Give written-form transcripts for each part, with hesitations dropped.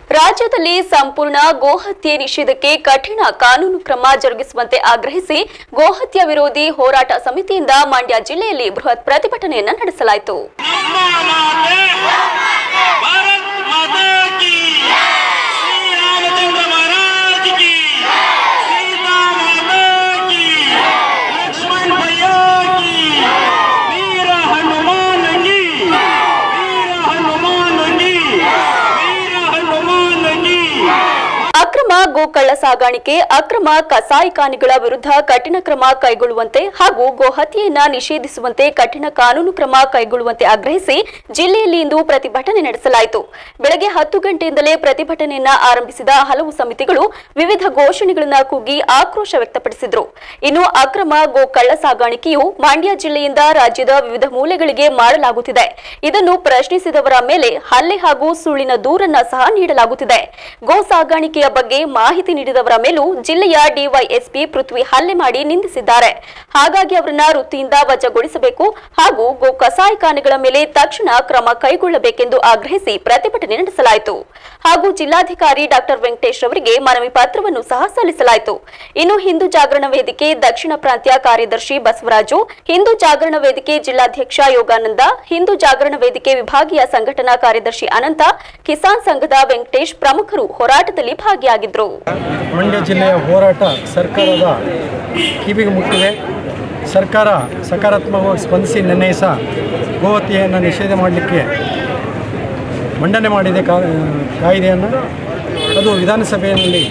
ರಾಜ್ಯದಲ್ಲಿ ಸಂಪೂರ್ಣ ಗೋಹತ್ಯೆ ನಿಷೇಧಕ್ಕೆ ಕಠಿಣ ಕಾನೂನು ಕ್ರಮ ಜರುಗಿಸುವಂತೆ ಆಗ್ರಹಿಸಿ ಗೋಹತ್ಯೆ ವಿರೋಧಿ ಹೋರಾಟ ಸಮಿತಿಯಿಂದ ಮಂಡ್ಯ ಜಿಲ್ಲೆಯಲ್ಲಿ ಬೃಹತ್ ಪ್ರತಿಭಟನೆಯನ್ನು ನಡೆಸಲಾಯಿತು. ಅಕ್ರಮ ಗೋ ಕಳ್ಳ ಸಾಗಾಣಿಕೆ, ಅಕ್ರಮ ಕಸಾಯಿಖಾನೆಗಳ ವಿರುದ್ಧ ಕಠಿಣ ಕ್ರಮ ಕೈಗೊಳ್ಳುವಂತೆ ಹಾಗೂ ಗೋಹತ್ಯೆಯನ್ನು ನಿಷೇಧಿಸುವಂತೆ ಕಠಿಣ ಕಾನೂನು ಕ್ರಮ ಕೈಗೊಳ್ಳುವಂತೆ ಆಗ್ರಹಿಸಿ ಜಿಲ್ಲೆಯಲ್ಲಿ ಇಂದು ಪ್ರತಿಭಟನೆ ನಡೆಸಲಾಯಿತು. ಬೆಳಗ್ಗೆ 10 ಗಂಟೆಯಿಂದಲೇ ಪ್ರತಿಭಟನೆಯನ್ನ ಆರಂಭಿಸಿದ ಹಲವು ಸಮಿತಿಗಳು ವಿವಿಧ ಘೋಷಣೆಗಳನ್ನು ಕೂಗಿ ಆಕ್ರೋಶ ವ್ಯಕ್ತಪಡಿಸಿದರು. ಇನ್ನು ಅಕ್ರಮ ಗೋ ಕಳ್ಳ ಸಾಗಾಣಿಕೆಯು ಮಂಡ್ಯ ಜಿಲ್ಲೆಯಿಂದ ರಾಜ್ಯದ ವಿವಿಧ ಮೂಲೆಗಳಿಗೆ ಮಾಡಲಾಗುತ್ತಿದೆ. ಇದನ್ನು ಪ್ರಶ್ನಿಸಿದವರ ಮೇಲೆ ಹಲ್ಲೆ ಹಾಗೂ ಸುಳ್ಳಿನ ದೂರನ್ನ ಸಹ ನೀಡಲಾಗುತ್ತಿದೆ. ಗೋ ಸಾಗಾಣಿಕೆಯ ಬಗ್ಗೆ ಮಾಹಿತಿ ನೀಡಿದವರ ಮೇಲೂ ಜಿಲ್ಲೆಯ ಡಿವೈಎಸ್ಪಿ ಪೃಥ್ವಿ ಹಲ್ಲೆ ಮಾಡಿ ನಿಂದಿಸಿದ್ದಾರೆ. ಹಾಗಾಗಿ ಅವರನ್ನ ವೃತ್ತಿಯಿಂದ ವಜಾಗೊಳಿಸಬೇಕು ಹಾಗೂ ಗೋ ಕಸಾಯಿಖಾನೆಗಳ ಮೇಲೆ ತಕ್ಷಣ ಕ್ರಮ ಕೈಗೊಳ್ಳಬೇಕೆಂದು ಆಗ್ರಹಿಸಿ ಪ್ರತಿಭಟನೆ ನಡೆಸಲಾಯಿತು. ಹಾಗೂ ಜಿಲ್ಲಾಧಿಕಾರಿ ಡಾಕ್ಟರ್ ವೆಂಕಟೇಶ್ ಅವರಿಗೆ ಮನವಿ ಪತ್ರವನ್ನು ಸಹ ಸಲ್ಲಿಸಲಾಯಿತು. ಇನ್ನು ಹಿಂದೂ ಜಾಗರಣ ವೇದಿಕೆ ದಕ್ಷಿಣ ಪ್ರಾಂತ್ಯ ಕಾರ್ಯದರ್ಶಿ ಬಸವರಾಜು, ಹಿಂದೂ ಜಾಗರಣ ವೇದಿಕೆ ಜಿಲ್ಲಾಧ್ಯಕ್ಷ ಯೋಗಾನಂದ, ಹಿಂದೂ ಜಾಗರಣ ವೇದಿಕೆ ವಿಭಾಗೀಯ ಸಂಘಟನಾ ಕಾರ್ಯದರ್ಶಿ ಅನಂತ, ಕಿಸಾನ್ ಸಂಘದ ವೆಂಕಟೇಶ್ ಪ್ರಮುಖರು ಹೋರಾಟದಲ್ಲಿ ಭಾಗಿಯಾಗಿದ್ದರು. ಮಂಡ್ಯ ಜಿಲ್ಲೆಯ ಹೋರಾಟ ಸರ್ಕಾರದ ಕಿವಿಗೆ ಮುಟ್ಟಿದೆ. ಸರ್ಕಾರ ಸಕಾರಾತ್ಮಕವಾಗಿ ಸ್ಪಂದಿಸಿ ನಿನ್ನೆ ಸಹ ಗೋಹತ್ಯೆಯನ್ನು ನಿಷೇಧ ಮಾಡಲಿಕ್ಕೆ ಮಂಡನೆ ಮಾಡಿದೆ ಕಾಯ್ದೆಯನ್ನು. ಅದು ವಿಧಾನಸಭೆಯಲ್ಲಿ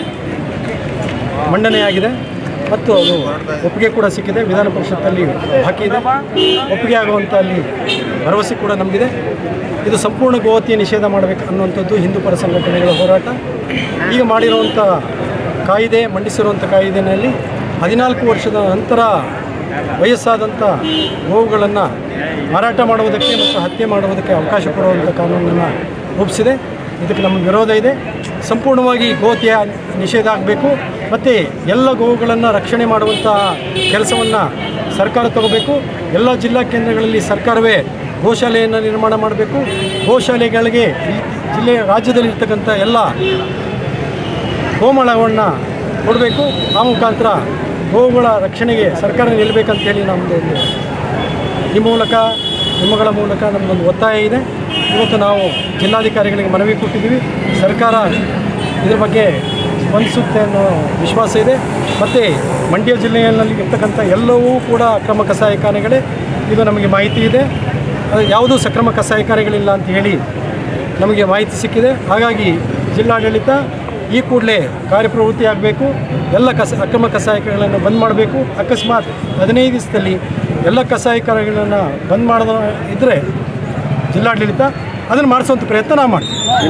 ಮಂಡನೆಯಾಗಿದೆ ಮತ್ತು ಅದು ಒಪ್ಪಿಗೆ ಕೂಡ ಸಿಕ್ಕಿದೆ. ವಿಧಾನ ಪರಿಷತ್ತಲ್ಲಿ ಬಾಕಿ ಇದೆ, ಒಪ್ಪಿಗೆ ಆಗುವಂಥ ಅಲ್ಲಿ ಭರವಸೆ ಕೂಡ ನಮಗಿದೆ. ಇದು ಸಂಪೂರ್ಣ ಗೋಹತ್ಯೆ ನಿಷೇಧ ಮಾಡಬೇಕು ಅನ್ನುವಂಥದ್ದು ಹಿಂದೂ ಪರ ಸಂಘಟನೆಗಳ ಹೋರಾಟ. ಈಗ ಮಾಡಿರುವಂಥ ಕಾಯ್ದೆ, ಮಂಡಿಸಿರುವಂಥ ಕಾಯ್ದೆಯಲ್ಲಿ 14 ವರ್ಷದ ನಂತರ ವಯಸ್ಸಾದಂಥ ಗೋವುಗಳನ್ನು ಮಾರಾಟ ಮಾಡುವುದಕ್ಕೆ ಮತ್ತು ಹತ್ಯೆ ಮಾಡುವುದಕ್ಕೆ ಅವಕಾಶ ಕೊಡುವಂಥ ಕಾನೂನನ್ನು ರೂಪಿಸಿದೆ. ಇದಕ್ಕೆ ನಮ್ಮ ವಿರೋಧ ಇದೆ. ಸಂಪೂರ್ಣವಾಗಿ ಗೋಹತ್ಯೆ ನಿಷೇಧ ಆಗಬೇಕು ಮತ್ತು ಎಲ್ಲ ಗೋವುಗಳನ್ನು ರಕ್ಷಣೆ ಮಾಡುವಂಥ ಕೆಲಸವನ್ನು ಸರ್ಕಾರ ತಗೋಬೇಕು. ಎಲ್ಲ ಜಿಲ್ಲಾ ಕೇಂದ್ರಗಳಲ್ಲಿ ಸರ್ಕಾರವೇ ಗೋಶಾಲೆಯನ್ನು ನಿರ್ಮಾಣ ಮಾಡಬೇಕು. ಗೋಶಾಲೆಗಳಿಗೆ ರಾಜ್ಯದಲ್ಲಿರ್ತಕ್ಕಂಥ ಎಲ್ಲ ಗೋಮಾಳವನ್ನು ಕೊಡಬೇಕು. ಆ ಮುಖಾಂತರ ಗೋವುಗಳ ರಕ್ಷಣೆಗೆ ಸರ್ಕಾರ ನಿಲ್ಲಬೇಕಂತೇಳಿ ನಮ್ಮದು ಈ ಮೂಲಕ ನಿಮ್ಮಗಳ ಮೂಲಕ ನಮ್ಮದೊಂದು ಒತ್ತಾಯ ಇದೆ. ಇವತ್ತು ನಾವು ಜಿಲ್ಲಾಧಿಕಾರಿಗಳಿಗೆ ಮನವಿ ಕೊಟ್ಟಿದ್ದೀವಿ. ಸರ್ಕಾರ ಇದರ ಬಗ್ಗೆ ಸ್ಪಂದಿಸುತ್ತೆ ಅನ್ನೋ ವಿಶ್ವಾಸ ಇದೆ. ಮತ್ತು ಮಂಡ್ಯ ಜಿಲ್ಲೆಯಲ್ಲಿ ಇರ್ತಕ್ಕಂಥ ಎಲ್ಲವೂ ಕೂಡ ಅಕ್ರಮ ಕಸಾಯಿಖಾನೆಗಳೇ. ಇದು ನಮಗೆ ಮಾಹಿತಿ ಇದೆ. ಯಾವುದೂ ಸಕ್ರಮ ಕಸಾಯಿಖಾನೆಗಳಿಲ್ಲ ಅಂತ ಹೇಳಿ ನಮಗೆ ಮಾಹಿತಿ ಸಿಕ್ಕಿದೆ. ಹಾಗಾಗಿ ಜಿಲ್ಲಾಡಳಿತ ಈ ಕೂಡಲೇ ಕಾರ್ಯಪ್ರವೃತ್ತಿ ಆಗಬೇಕು. ಎಲ್ಲ ಅಕ್ರಮ ಕಸಾಯಿಖಾನೆಗಳನ್ನು ಬಂದ್ ಮಾಡಬೇಕು. ಅಕಸ್ಮಾತ್ 15 ದಿವಸದಲ್ಲಿ ಎಲ್ಲ ಕಸಾಯಿಖಾನೆಗಳನ್ನು ಬಂದ್ ಮಾಡೋದು ಇದ್ದರೆ ಜಿಲ್ಲಾಡಳಿತ ಅದನ್ನು ಮಾಡಿಸುವಂಥ ಪ್ರಯತ್ನ ನಾವು ಮಾಡ್ತೀವಿ.